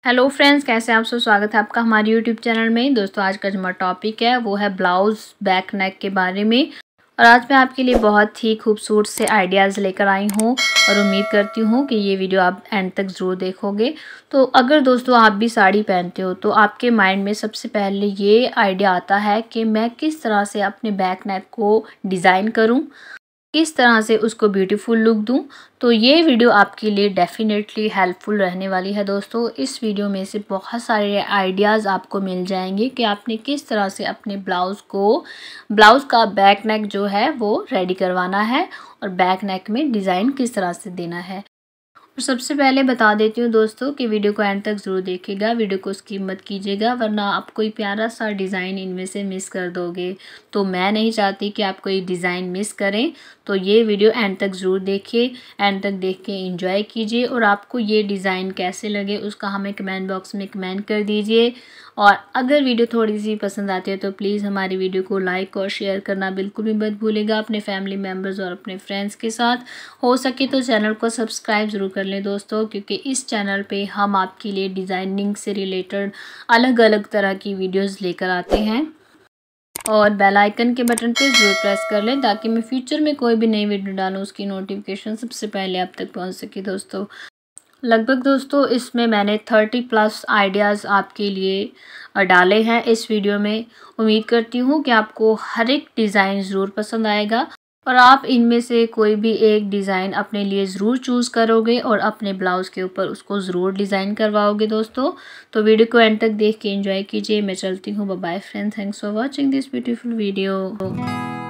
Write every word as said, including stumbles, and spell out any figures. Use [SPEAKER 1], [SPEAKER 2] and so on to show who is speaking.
[SPEAKER 1] Hello friends, कैसे हैं आप सब। स्वागत है आपका हमारे यूट्यूब चैनल में। दोस्तों, आज का जो हमारा टॉपिक है वो है ब्लाउज़ बैक नेक के बारे में। और आज मैं आपके लिए बहुत ही खूबसूरत से आइडियाज़ लेकर आई हूँ और उम्मीद करती हूँ कि ये वीडियो आप एंड तक ज़रूर देखोगे। तो अगर दोस्तों आप भी साड़ी पहनते हो तो आपके माइंड में सबसे पहले ये आइडिया आता है कि मैं किस तरह से अपने बैक नेक को डिज़ाइन करूँ, किस तरह से उसको ब्यूटीफुल लुक दूं। तो ये वीडियो आपके लिए डेफिनेटली हेल्पफुल रहने वाली है। दोस्तों, इस वीडियो में से बहुत सारे आइडियाज़ आपको मिल जाएंगे कि आपने किस तरह से अपने ब्लाउज़ को ब्लाउज़ का बैक नेक जो है वो रेडी करवाना है और बैक नेक में डिज़ाइन किस तरह से देना है। और सबसे पहले बता देती हूँ दोस्तों कि वीडियो को एंड तक ज़रूर देखिएगा, वीडियो को स्किप मत कीजिएगा, वरना आप कोई प्यारा सा डिज़ाइन इनमें से मिस कर दोगे। तो मैं नहीं चाहती कि आप कोई डिज़ाइन मिस करें। तो ये वीडियो एंड तक ज़रूर देखिए, एंड तक देख के एंजॉय कीजिए और आपको ये डिज़ाइन कैसे लगे उसका हमें कमेंट बॉक्स में कमेंट कर दीजिए। और अगर वीडियो थोड़ी सी पसंद आती है तो प्लीज़ हमारी वीडियो को लाइक और शेयर करना बिल्कुल भी मत भूलिएगा अपने फैमिली मेम्बर्स और अपने फ्रेंड्स के साथ। हो सके तो चैनल को सब्सक्राइब ज़रूर कर लें दोस्तों, क्योंकि इस चैनल पे हम आपके लिए डिज़ाइनिंग से रिलेटेड अलग अलग तरह की वीडियोस लेकर आते हैं। और बेल आइकन के बटन पे ज़रूर प्रेस कर लें ताकि मैं फ्यूचर में कोई भी नई वीडियो डालूँ उसकी नोटिफिकेशन सबसे पहले आप तक पहुंच सके। दोस्तों, लगभग दोस्तों इसमें मैंने थर्टी प्लस आइडियाज़ आपके लिए डाले हैं इस वीडियो में। उम्मीद करती हूँ कि आपको हर एक डिज़ाइन ज़रूर पसंद आएगा और आप इनमें से कोई भी एक डिज़ाइन अपने लिए ज़रूर चूज़ करोगे और अपने ब्लाउज़ के ऊपर उसको ज़रूर डिज़ाइन करवाओगे। दोस्तों, तो वीडियो को एंड तक देख के एंजॉय कीजिए। मैं चलती हूँ। Bye bye friends, thanks for watching this beautiful video.